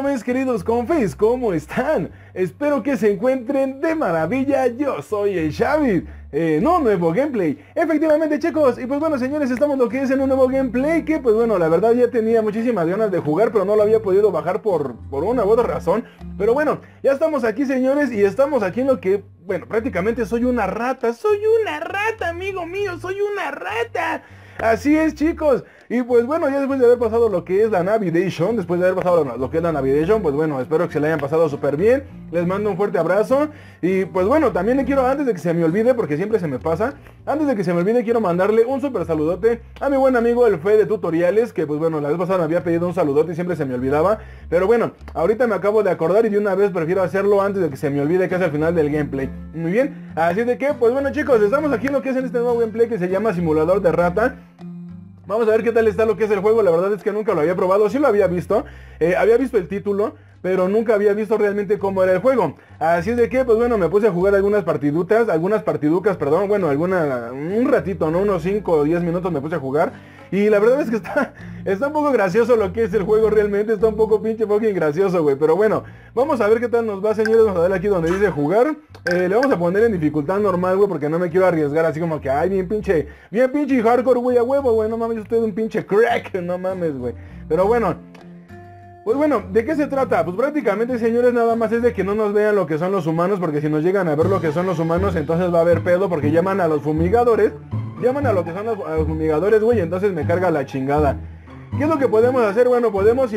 mis queridos confis, ¿cómo están? Espero que se encuentren de maravilla. Yo soy el Xavi, en un nuevo gameplay. Efectivamente, chicos, y pues bueno, señores, estamos lo que es en un nuevo gameplay. Que pues bueno, la verdad ya tenía muchísimas ganas de jugar, pero no lo había podido bajar por una u otra razón. Pero bueno, ya estamos aquí, señores, y estamos aquí en lo que, bueno, prácticamente soy una rata. Soy una rata, amigo mío, soy una rata. Así es, chicos. Y pues bueno, ya después de haber pasado lo que es la Navigation, después de haber pasado lo que es la Navigation, pues bueno, espero que se la hayan pasado súper bien. Les mando un fuerte abrazo. Y pues bueno, también le quiero, antes de que se me olvide, porque siempre se me pasa, antes de que se me olvide, quiero mandarle un súper saludote a mi buen amigo el Fe de Tutoriales, que pues bueno, la vez pasada me había pedido un saludote y siempre se me olvidaba. Pero bueno, ahorita me acabo de acordar y de una vez prefiero hacerlo antes de que se me olvide, casi al final del gameplay. Muy bien, así de que, pues bueno, chicos, estamos aquí en lo que es en este nuevo gameplay que se llama Simulador de Rata. Vamos a ver qué tal está lo que es el juego. La verdad es que nunca lo había probado. Sí lo había visto el título, pero nunca había visto realmente cómo era el juego. Así es de que, pues bueno, me puse a jugar algunas partiducas, perdón. Bueno, un ratito, ¿no? Unos 5 o 10 minutos me puse a jugar. Y la verdad es que está un poco gracioso lo que es el juego realmente. Está un poco pinche fucking gracioso, güey. Pero bueno, vamos a ver qué tal nos va, señores. Vamos a darle aquí donde dice jugar. Le vamos a poner en dificultad normal, güey, porque no me quiero arriesgar así como que, ay, bien pinche hardcore, güey, a huevo, güey. No mames, usted es un pinche crack, no mames, güey. Pero bueno. Pues bueno, ¿de qué se trata? Pues prácticamente, señores, nada más es de que no nos vean lo que son los humanos, porque si nos llegan a ver lo que son los humanos, entonces va a haber pedo, porque llaman a los fumigadores, llaman a lo que son los fumigadores, güey, entonces me carga la chingada. ¿Qué es lo que podemos hacer? Bueno, podemos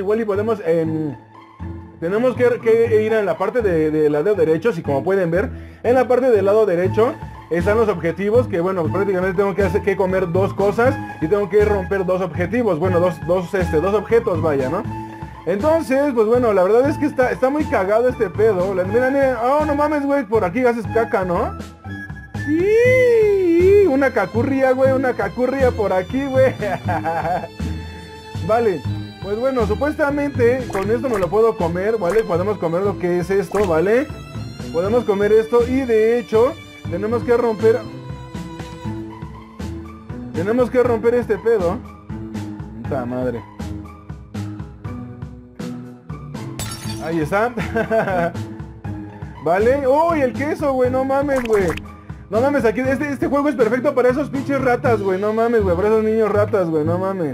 tenemos que ir en la parte del lado derecho, si como pueden ver, en la parte del lado derecho están los objetivos, que bueno, prácticamente tengo que comer dos cosas y tengo que romper dos objetivos, bueno, dos objetos, vaya, ¿no? Entonces, pues bueno, la verdad es que está muy cagado este pedo. Miren, oh, no mames, güey, por aquí haces caca, ¿no? Y una cacurria, güey, una cacurria por aquí, güey. Vale, pues bueno, supuestamente con esto me lo puedo comer, ¿vale? Podemos comer lo que es esto, ¿vale? Podemos comer esto y de hecho tenemos que romper este pedo. Puta madre. Ahí está. Vale. Uy, el queso, güey. No mames, güey. No mames, aquí este juego es perfecto para esos pinches ratas, güey. No mames, güey. Para esos niños ratas, güey. No mames.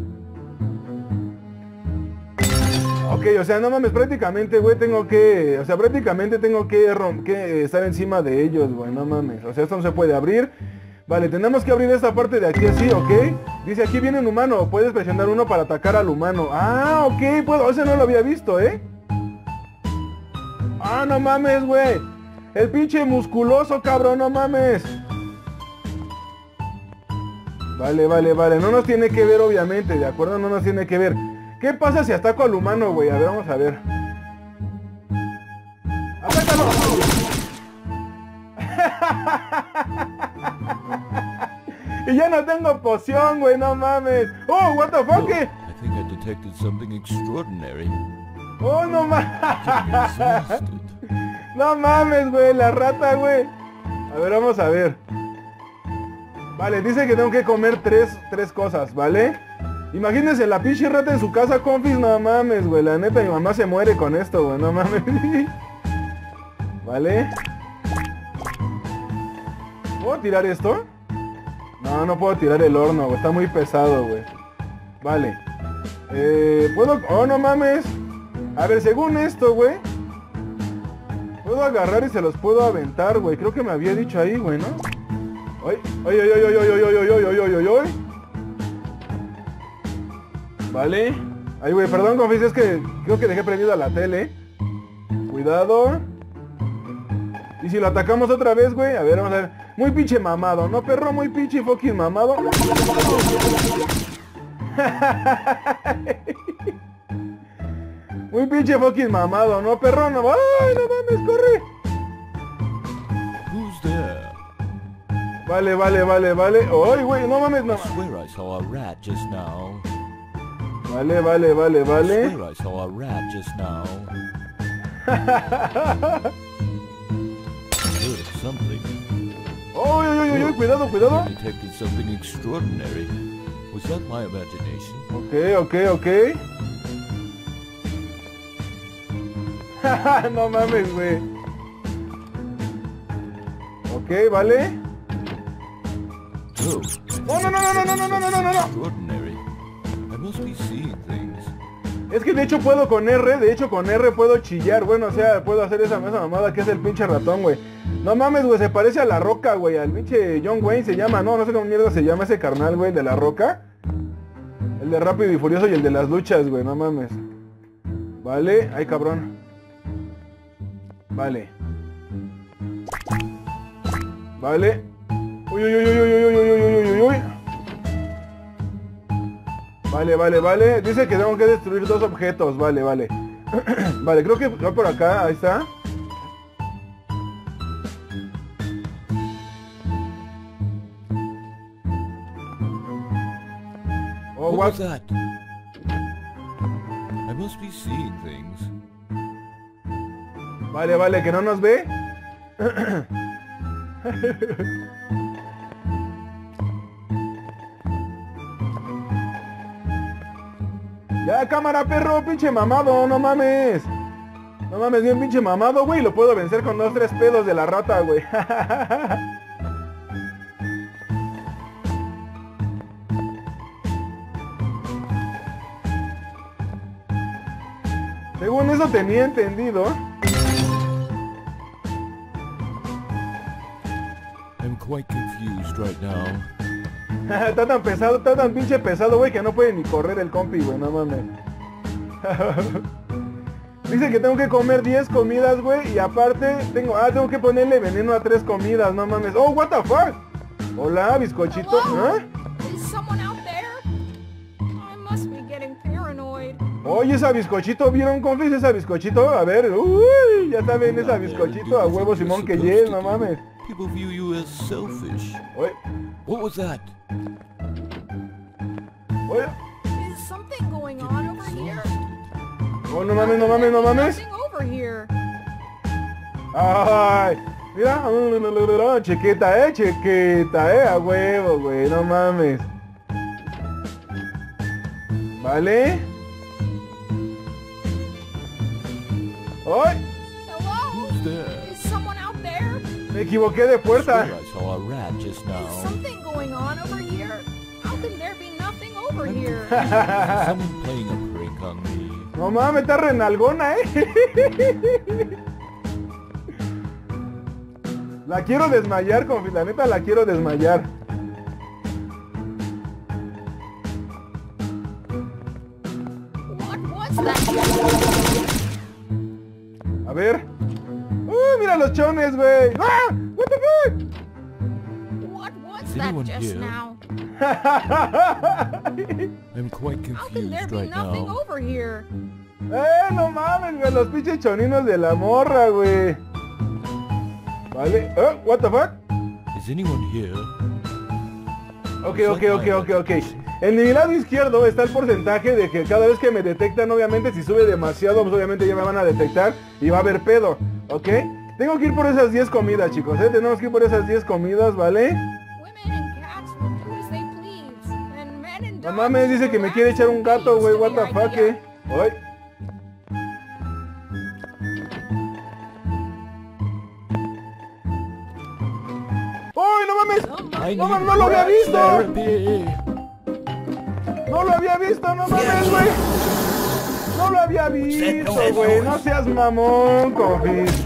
Ok, o sea, no mames, prácticamente, güey, tengo que estar encima de ellos, güey. No mames. O sea, esto no se puede abrir. Vale, tenemos que abrir esta parte de aquí así, ¿ok? Dice, aquí viene un humano. Puedes presionar uno para atacar al humano. Ah, ok, puedo. Ese no lo había visto, ¿eh? Ah, no mames, güey. El pinche musculoso, cabrón, no mames. Vale. No nos tiene que ver, obviamente, ¿de acuerdo? No nos tiene que ver. ¿Qué pasa si ataco al humano, güey? A ver, vamos a ver. ¡Atácalo! Y ya no tengo poción, güey, no mames. Oh, what the fuck? I think I detected something extraordinary. Oh, no mames. No mames, güey, la rata, güey. A ver, vamos a ver. Vale, dice que tengo que comer tres cosas, ¿vale? Imagínense la pinche rata en su casa, confis, no mames, güey. La neta, mi mamá se muere con esto, güey, no mames. ¿Vale? ¿Puedo tirar esto? No puedo tirar el horno, güey. Está muy pesado, güey. Vale. ¿Puedo? Oh, no mames. A ver, según esto, güey, puedo agarrar y se los puedo aventar, güey. Creo que me había dicho ahí, güey, ¿no? ¡Ay! Vale. Ay, güey, perdón, confis, es que creo que dejé prendida la tele. Cuidado. Y si lo atacamos otra vez, güey. A ver, vamos a ver. Muy pinche mamado, ¿no, perro? Muy pinche fucking mamado. Muy pinche fucking mamado, ¿no, perro? No, ¡ay, no mames, corre! Who's there? Vale. ¡Ay, güey, no mames, no! I swear I saw a rat just now. Vale. I swear I saw a rat just now. I heard something. ¡Ay, cuidado! I detected something extraordinary. Was that my imagination? Ok. No mames, güey. Ok, vale. Oh, No, no, no, no, no, no, no, no, no, no, no. extraordinary. I must be seeing things. Es que de hecho puedo con R, de hecho con R puedo chillar, bueno, o sea, puedo hacer esa mamada que es el pinche ratón, güey. No mames, güey, se parece a La Roca, güey, al pinche John Wayne se llama, no sé cómo mierda se llama ese carnal, güey, de La Roca. El de Rápido y Furioso y el de las luchas, güey, no mames. Vale, ay cabrón. Vale. Vale. Uy, uy, uy, uy, uy, uy, uy, uy, uy, uy, uy. Vale, vale, vale. Dice que tengo que destruir 2 objetos. Vale, vale. Vale, creo que va por acá. Ahí está. Oh, What what? was that? I must be seeing things. Vale, vale, que no nos ve. Ya, cámara, perro, pinche mamado, no mames. No mames, bien pinche mamado, güey. Lo puedo vencer con 2, 3 pedos de la rata, güey. Según eso tenía entendido. I'm quite confused right now. Está tan pesado, está tan pinche pesado, güey, que no puede ni correr el compi, güey, no mames. Dice que tengo que comer 10 comidas, güey, y aparte tengo que ponerle veneno a 3 comidas, no mames. Oh, what the fuck. Hola, bizcochito. ¿Ah? Is someone out there? I must be getting paranoid. Oye, esa bizcochito, ¿vieron, confis? Esa bizcochito, a ver, uy, ya saben, esa bizcochito, a huevo Simón que yes, no mames. People view you as selfish. Oye, What was that? oye. Is something going on over here? Oh, no mames, no mames, no mames. Nothing over here. Ay, mira, chequeta, a huevo, güey, no mames. Vale. ¡Ay! Hello? Who's there? Is someone out there? Me equivoqué de puerta. Swear I saw a rat just Is now. something going on over here? How can there be nothing over here? Someone playing a prank on me. No mames, está renalgona, La quiero desmayar, confi, la neta la quiero desmayar. What was that? A ver. Mira los chones, güey. ¡Ah! What the fuck? What was Is that anyone just here? now? I'm quite How can there confused be right nothing now. over here? No mames, güey, los pinches choninos de la morra, güey. Vale. What the fuck? Is anyone here? Ok. En mi lado izquierdo está el porcentaje de que cada vez que me detectan, obviamente, si sube demasiado, pues obviamente ya me van a detectar y va a haber pedo, ¿ok? Tengo que ir por esas 10 comidas, chicos, Tenemos que ir por esas 10 comidas, ¿vale? Women and cats will do as they please, and men and No dogs mames, dice que me quiere echar un gato, güey, what the fuck, Ay. ¡Ay, no mames! I ¡No, need no lo había rat visto! therapy. ¡No lo había visto, no mames, güey! ¡No lo había visto, güey! ¡No seas mamón, confis!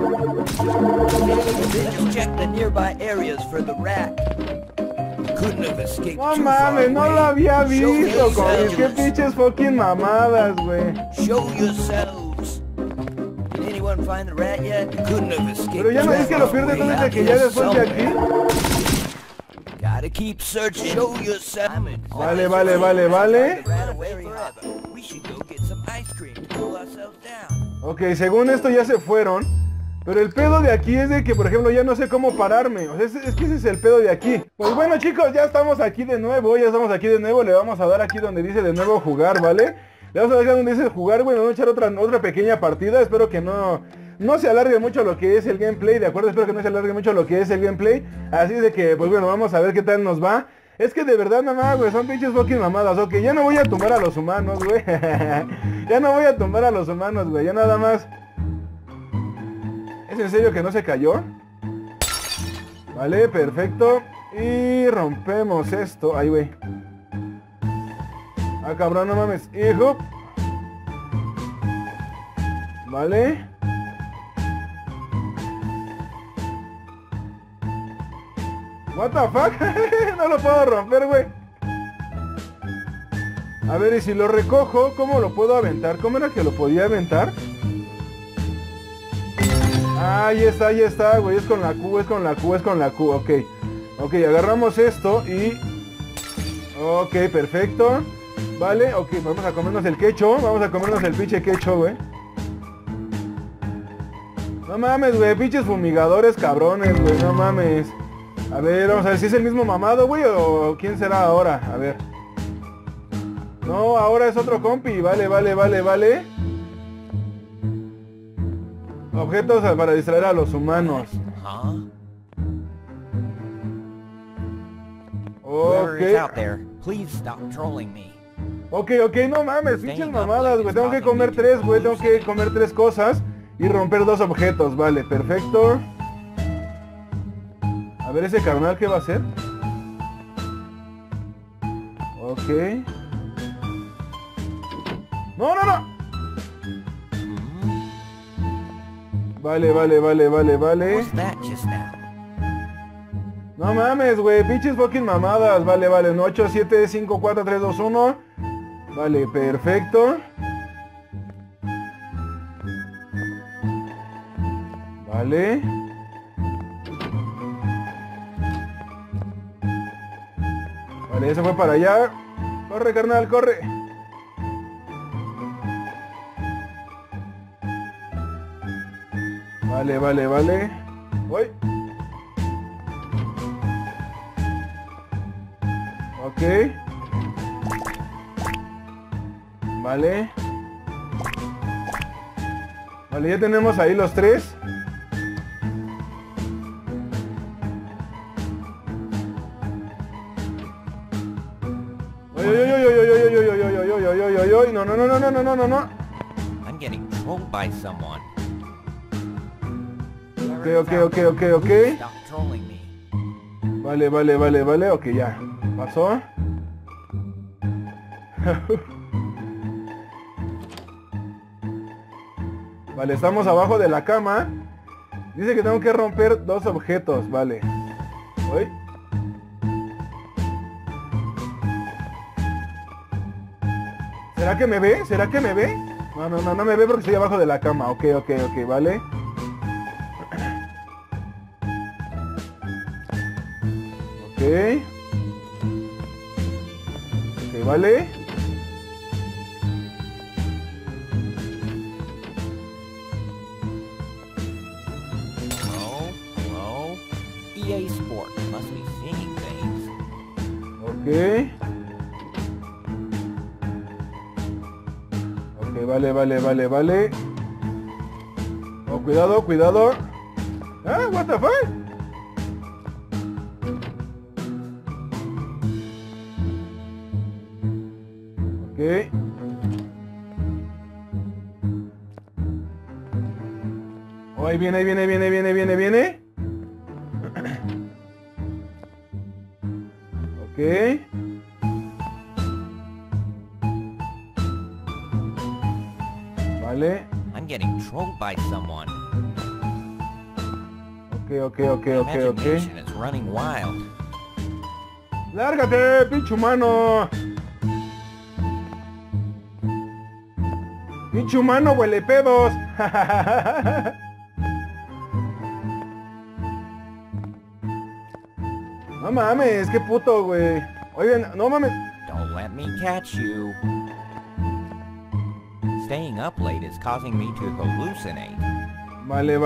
Just check the nearby areas for the rat. Couldn't have escaped No too far mames, no away. lo había Show visto, confis. ¡Qué yourselves. pinches fucking mamadas, güey! Show yourselves. Did anyone find the rat yet? Couldn't have escaped. Pero ya no too es que far lo pierde away. todo desde Out que ya here después de aquí. somewhere. Gotta keep searching. Show yourselves. Vale, vale, vale, vale. The rat away forever. We should go get some ice cream to cool ourselves down. Ok, según esto ya se fueron. Pero el pedo de aquí es de que, por ejemplo, ya no sé cómo pararme. O sea, es que ese es el pedo de aquí. Pues bueno, chicos, ya estamos aquí de nuevo. Le vamos a dar aquí donde dice de nuevo jugar, ¿vale? Le vamos a dar donde dice jugar, bueno, vamos a echar otra pequeña partida. Espero que no se alargue mucho lo que es el gameplay, ¿de acuerdo? Espero que no se alargue mucho lo que es el gameplay. Así de que, pues bueno, vamos a ver qué tal nos va. Es que de verdad, mamá, güey, son pinches fucking mamadas. Ok, ya no voy a tumbar a los humanos, güey. Ya no voy a tumbar a los humanos, güey. Ya nada más ¿Es en serio que no se cayó? Vale, perfecto. Y rompemos esto. Ahí, güey. Ah, cabrón, no mames. Hijo. Vale. What the fuck? No lo puedo romper, güey. A ver, y si lo recojo, ¿cómo lo puedo aventar? ¿Cómo era que lo podía aventar? Ah, ahí está, güey. Es con la Q, es con la Q, es con la Q. Ok. Ok, agarramos esto y... Ok, perfecto. Vale, ok, vamos a comernos el quecho. Vamos a comernos el pinche quecho, güey. No mames, güey. Pinches fumigadores cabrones, güey. No mames. A ver, vamos a ver si es el mismo mamado, güey, o quién será ahora. A ver. No, ahora es otro compi. Vale, vale, vale, vale. Objetos para distraer a los humanos. Huh? Ok. Whoever is out there, please stop trolling me. Ok, no mames, pinches mamadas, güey. Tengo que comer tres, güey. Tengo que comer tres cosas y romper dos objetos. Vale, perfecto. A ver ese carnal, ¿qué va a hacer? Ok. No. Vale. What's that just now? No mames, güey, pinches fucking mamadas. Vale, 8, 7, 5, 4, 3, 2, 1. Vale, perfecto. Vale. Vale, eso fue para allá. Corre, carnal, corre. Vale. Voy. Ok. Vale. Vale, ya tenemos ahí los tres. No. I'm getting trolled by someone. Ok. Stop trolling me. Vale, ok, ya. Pasó. Vale, estamos abajo de la cama. Dice que tengo que romper dos objetos, vale. Voy. ¿Será que me ve? No me ve porque estoy abajo de la cama. Ok, vale. Ok, vale. Hello? EA Sport must be seeing things. Ok. Vale. Oh, cuidado. Ah, what the fuck? Ok. Oh, ahí viene. Ok. Vale. I'm getting trolled by someone. Ok. Imagination is running wild. ¡Lárgate, pinche humano! ¡Pinche humano, huele pedos! No mames, qué puto, güey. Oigan, no mames. Don't let me catch you. Staying up late is causing me to hallucinate. Vale.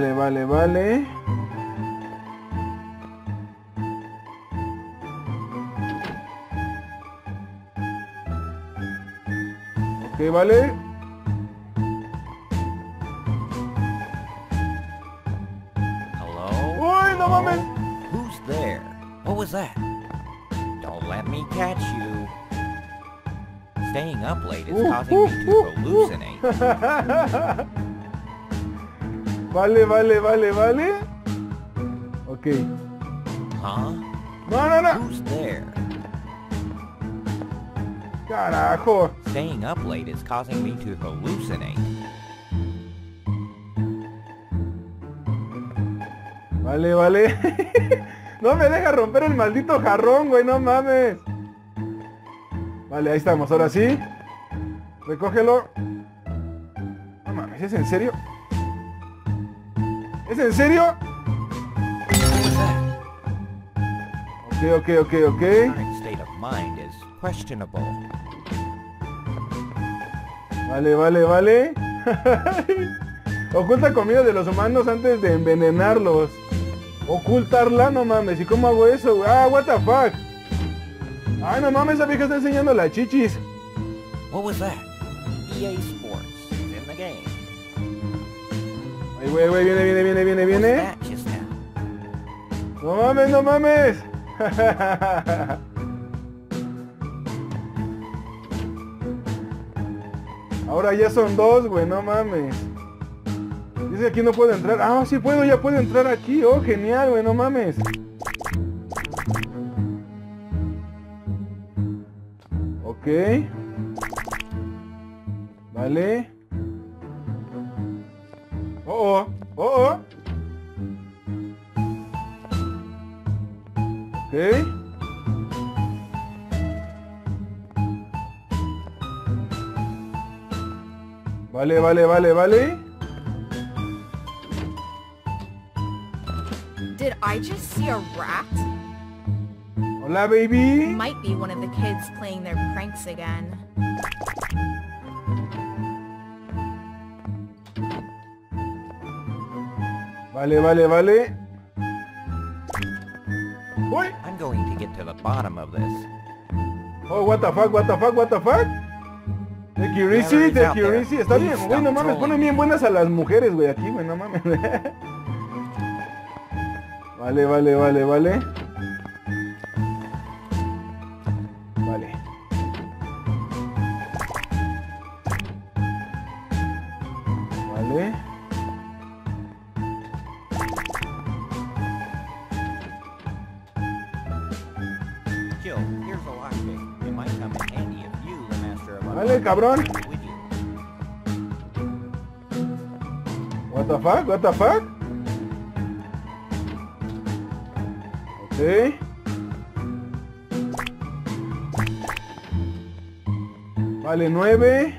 Ok, vale. Hello? ¡Uy, no mames! Who's there? What was that? Don't let me catch you. Staying up late is causing me to hallucinate. Vale, vale, vale, vale. Ok. Huh? No, no, no. Who's there? Carajo. Staying up late is causing me to hallucinate. Vale, vale. No me deja romper el maldito jarrón, güey, no mames. Vale, ahí estamos, ahora sí. Recógelo. No mames, ¿es en serio? ¿Es en serio? What was that? Ok. Current state of mind is questionable. Vale, vale, vale. Oculta comida de los humanos antes de envenenarlos. Ocultarla, no mames. ¿Y cómo hago eso, güey? Ah, what the fuck. Ay, no mames, esa vieja está enseñando las chichis. What was that? EA Sports is in the game. Ay, güey, viene. What's that just now? No mames, no mames. Ahora ya son dos, güey, no mames. Dice que aquí no puedo entrar. Ah, sí puedo, ya puedo entrar aquí. Oh, genial, güey, no mames. Ok. Vale. Oh. Ok. Vale. Did I just see a rat? Hola, baby. Might be one of the kids playing their pranks again. Vale. Uy. I'm going to get to the bottom of this. Oh, what the fuck? Take it easy. Está bien, güey, no mames, ponen bien buenas a las mujeres, güey, aquí, güey, no mames. Vale. Vale. Jill, here's a lockpick. It might come in handy if you, the master of Vale, cabrón. with you. What the fuck? Ok. Vale, 9.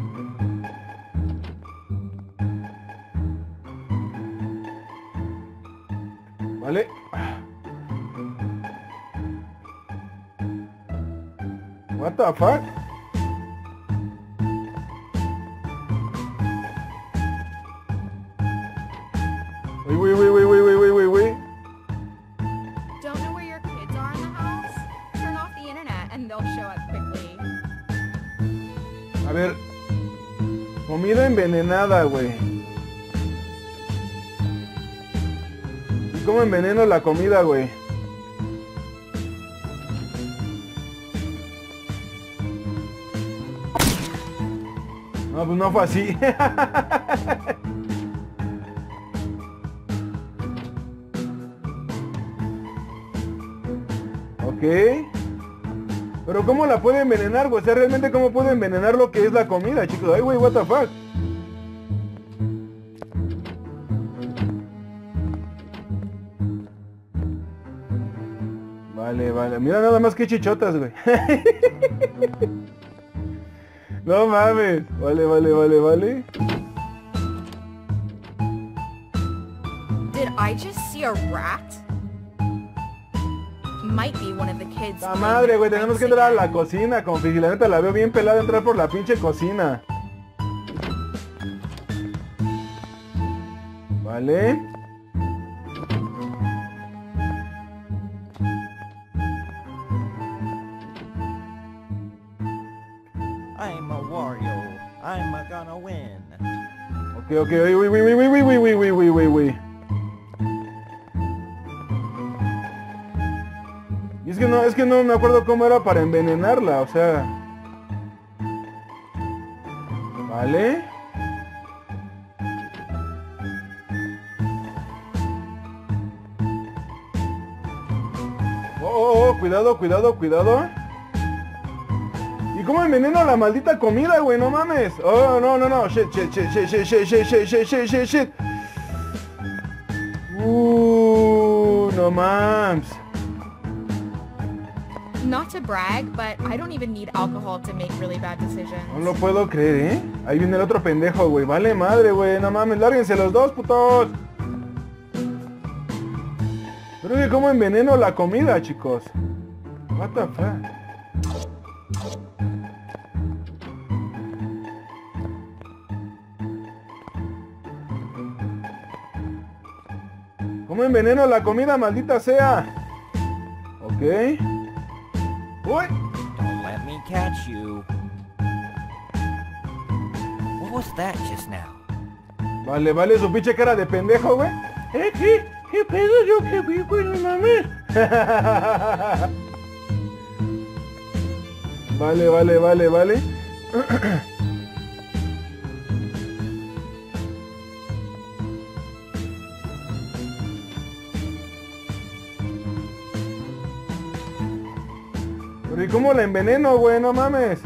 Vale. What the fuck? Wait. Don't know where your kids are in the house? Turn off the internet and they'll show up quickly. A ver. Comida envenenada, güey. ¿Y cómo enveneno la comida, güey? No, pues no fue así. Ok. Pero ¿cómo la puede envenenar, güey? O sea, realmente ¿cómo puede envenenar lo que es la comida, chicos? Ay, güey, what the fuck. Vale. Mira nada más que chichotas, güey. No mames. Vale. Did I just see a rat? Might be one of the kids. La playing madre, their güey, tenemos pranks que entrar a la again. cocina, confi. La neta la veo bien pelada entrar por la pinche cocina. Vale. I'm a Wario. I'm gonna win. Ok. Uy. Y es que no me acuerdo cómo era para envenenarla, o sea. Vale. Cuidado, cuidado, cuidado. ¿Y cómo enveneno la maldita comida, güey? No mames. Oh, no. Shit. No mames. Not to brag, but I don't even need alcohol to make really bad decisions. No lo puedo creer, ¿eh? Ahí viene el otro pendejo, güey. Vale madre, güey. No mames, lárguense los dos, putos. Pero que cómo enveneno la comida, chicos. What the fuck. ¿Cómo enveneno la comida, maldita sea? Ok. Uy. Don't let me catch you. What was that just now? Vale, su pinche cara de pendejo, güey. ¿Qué pedo yo que vi, güey? No mames. Vale. Pero ¿y cómo la enveneno, güey? No mames.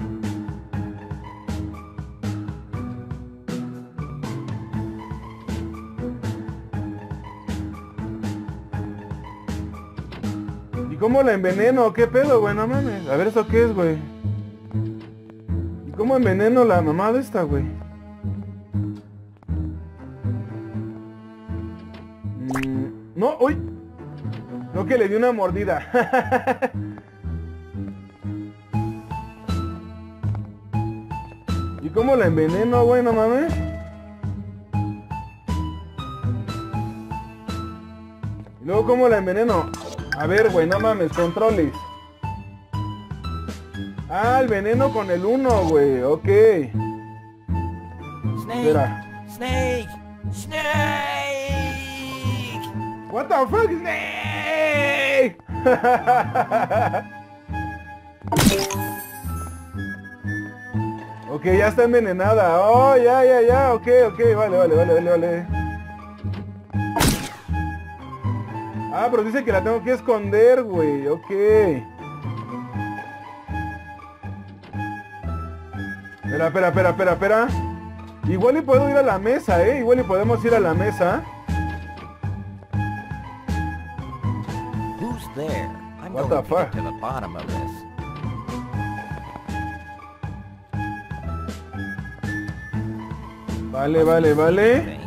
¿Y cómo la enveneno? ¿Qué pedo, güey? No mames. A ver, ¿esto qué es, güey? ¿Y cómo enveneno la mamá de esta, güey? No, uy. No, que le di una mordida. ¿Y cómo la enveneno, güey? No mames. ¿Y luego cómo la enveneno? A ver, güey, no mames, controles. Ah, el veneno con el 1, güey, ok. Snake! Espera. Snake! What the fuck, Snake? Ok, ya está envenenada. Oh, ya. Ok, vale. Ah, pero dice que la tengo que esconder, güey. Ok. Espera. Igual y puedo ir a la mesa, Igual y podemos ir a la mesa. Who's there? I'm What going the to fuck? get to the bottom of this. Vale. Things.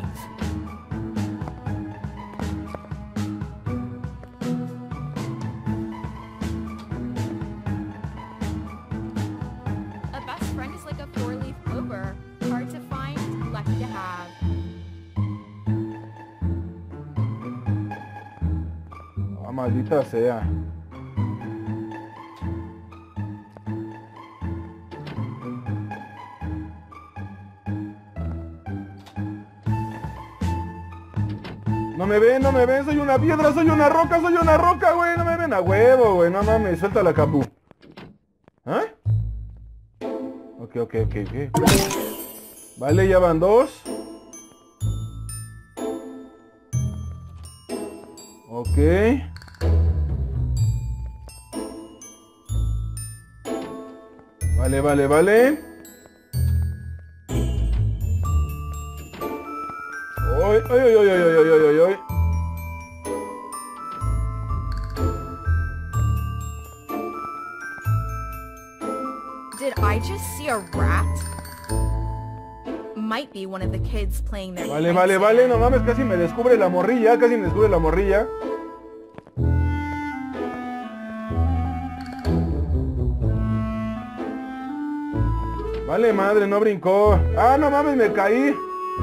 A best friend is like a four-leaf clover. Hard to find, lucky to have. Ah, maldita sea. No me ven, soy una piedra, soy una roca, güey, no me ven a huevo, güey, no mames, suelta la capú. ¿Ah? Ok. Vale, ya van 2. Ok. Vale. Ay. Did I just see a rat? Might be one of the kids playing their Vale, pranks no mames, casi me descubre la morrilla, Vale, madre, no brincó. Ah, no mames, me caí.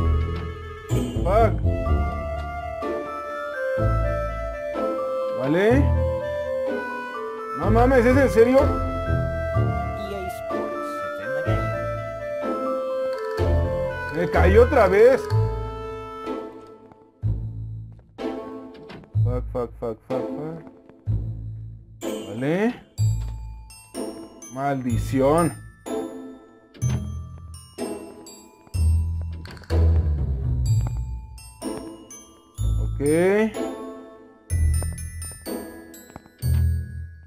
Fuck. Vale. No mames, ¿es en serio? EA Sports. It's in the game. Me caí otra vez. Fuck. Vale. Maldición. Ok.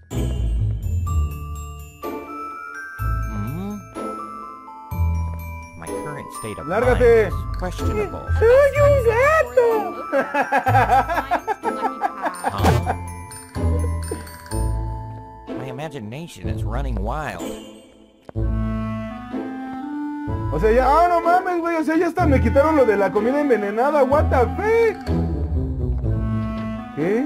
Lárgate. Mine is questionable. ¡Soy un gato! Huh? My imagination is running wild. O sea, ya, no mames, güey, o sea, ya hasta me quitaron lo de la comida envenenada, what the fuck. ¿Qué?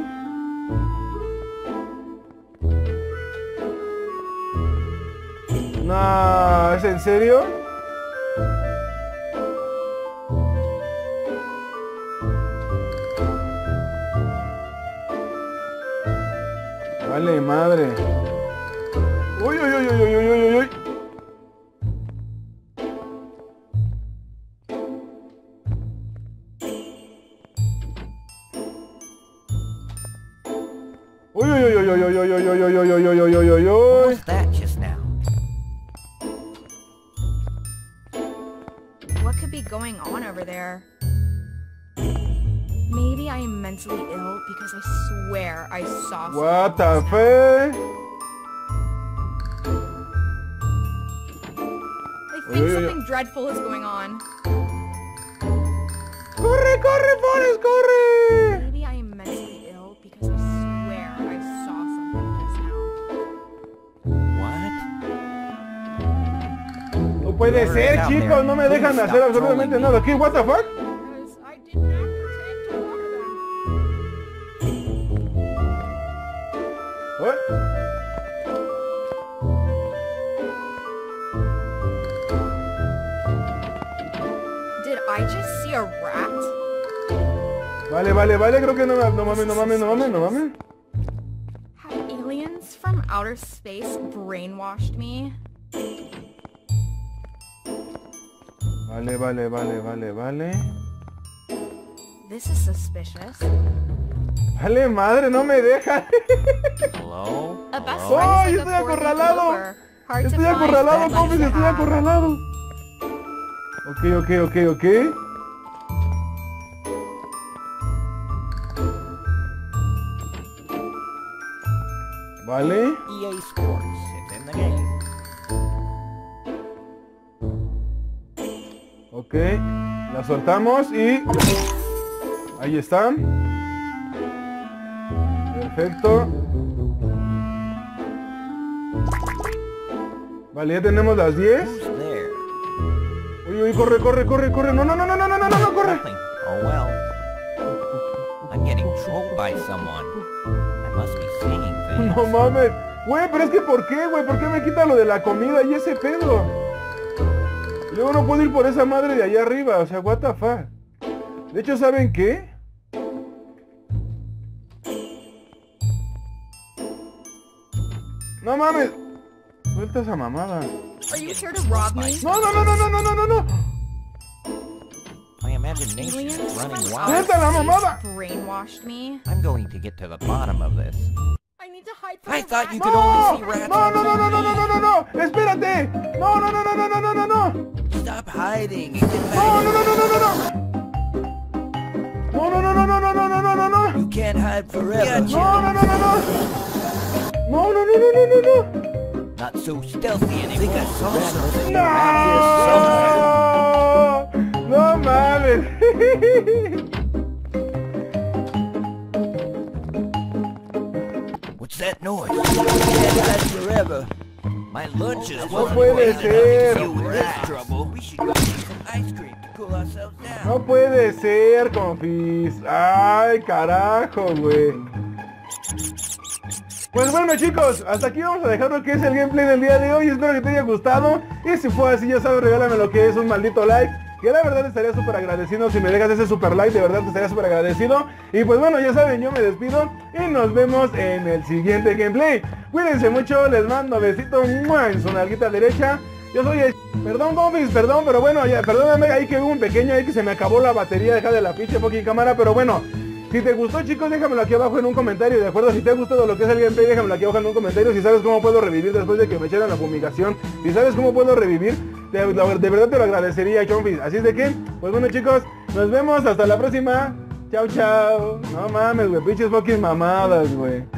No, ¿es en serio? Vale, madre. Uy, uy, uy, uy, uy, uy, uy, uy. Uy, uy, uy, uy, uy, uy, uy, uy, uy, uy, uy, uy, uy, uy, uy, What uy. was that just now? What could be going on over there? Maybe I am mentally ill because I swear I saw something. What the fuck? I Oy, think oy, oy. something dreadful is going on. ¡Corre, corre, Forrest, corre! Maybe I am mentally ill because I swear I saw something just now. What? No puede ser, chicos, no me dejan hacer absolutamente nada. ¿Qué? What the fuck? Because I did not pretend to water them. What? Did I just see a rat? Vale, vale, vale, creo que no mames, no mames, no mames, no mames. Have aliens from outer space brainwashed me? Vale, vale, vale, vale, vale. This is suspicious. Vale, madre, no me dejan. Hello? A best Hello? friend ¡Ay, is estoy like a fourth acorralado! developer. Hard to Estoy find, acorralado, but nice compis, to estoy have. acorralado. Ok, ok, ok, ok. Vale. EA Sports, it's in the game. Ok. La soltamos y... Ahí están. Perfecto. Vale, ya tenemos las 10. Who's there? Uy, uy, corre, corre, corre, corre. No, no, no, no, no, no, no, no, corre. Nothing. Oh well. I'm getting trolled by someone. I must be seeing things. No mames. Güey, pero es que ¿por qué, güey? ¿Por qué me quita lo de la comida y ese pedo? Y luego no puedo ir por esa madre de allá arriba. O sea, what the fuck. De hecho, ¿saben qué? No mames. Suelta esa mamada. Are you here to rob me? No, no, no, no, no, no, no, no, no. My imagination Aliens is from running outer wild. Suelta la mamada. space brainwashed me. I'm going to get to the bottom of this. I need to hide from I the thought rat. you could No, only see rats no, on no, no, no, no, no, no, no, no. Espérate. No, no, no, no, no, no, no, no, no. Stop hiding and get No, back. no, no, no, no, no, no. No, no, no, no, no, no, no, no, no, no, no. You can't hide forever. No, no, no, no, no. No, no, no, no, no, no, no. Not so stealthy anymore. I think I saw something around here somewhere. No, no mames. What's that noise? You can't hide forever. My lunch is No puede ser. deal with this trouble. We should go get some ice cream to cool ourselves down. No puede ser, confis. Ay, carajo, güey. Pues bueno, chicos, hasta aquí vamos a dejar lo que es el gameplay del día de hoy. Espero que te haya gustado. Y si fue así, ya sabes, regálame lo que es un maldito like, que la verdad estaría súper agradecido si me dejas ese super like. De verdad te estaría súper agradecido. Y pues bueno, ya saben, yo me despido y nos vemos en el siguiente gameplay. Cuídense mucho, les mando besitos en su nalguita derecha. Yo soy el... Perdón, confis, perdón, pero bueno, ya, perdóname ahí que hubo un pequeño ahí que se me acabó la batería de la pinche fucking cámara, pero bueno. Si te gustó, chicos, déjamelo aquí abajo en un comentario, ¿de acuerdo? Si te ha gustado lo que es el gameplay, déjamelo aquí abajo en un comentario. Si sabes cómo puedo revivir después de que me echaran la fumigación, si sabes cómo puedo revivir, de verdad te lo agradecería, confis. Así es de que, pues bueno, chicos, nos vemos hasta la próxima. Chao, chao. No mames, güey, pinches fucking mamadas, güey.